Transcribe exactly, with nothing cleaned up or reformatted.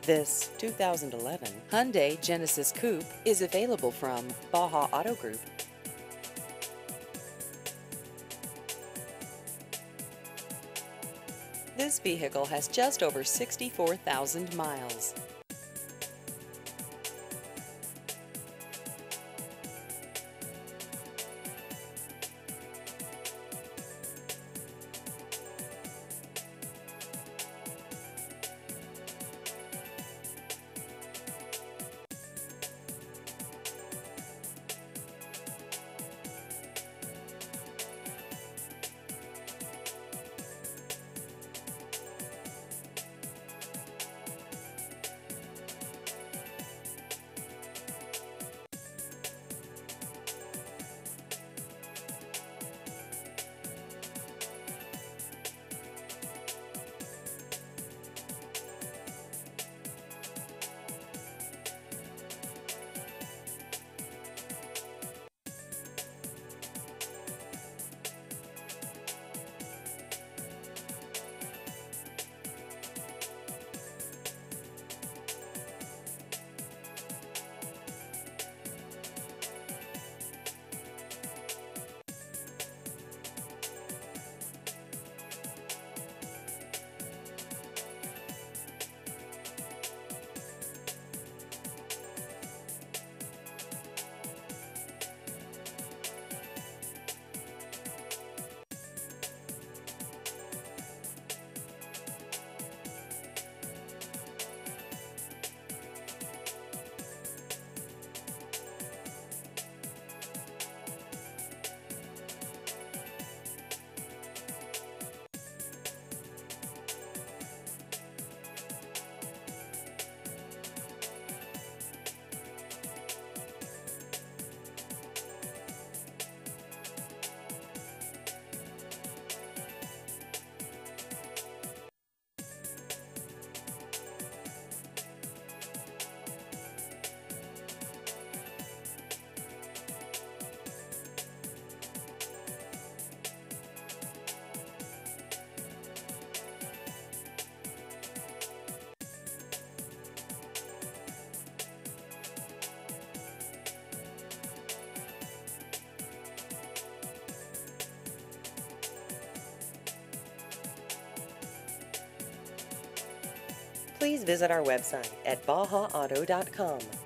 This two thousand eleven Hyundai Genesis Coupe is available from Baja Auto Group. This vehicle has just over sixty-four thousand miles. Please visit our website at baja auto dot com.